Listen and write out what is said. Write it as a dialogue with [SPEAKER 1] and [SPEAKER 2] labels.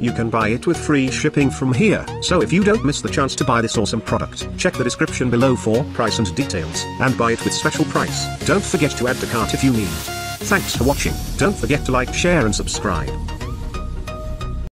[SPEAKER 1] You can buy it with free shipping from here. So if you don't miss the chance to buy this awesome product, check the description below for price and details, and buy it with special price. Don't forget to add to cart if you need. Thanks for watching. Don't forget to like, share and subscribe.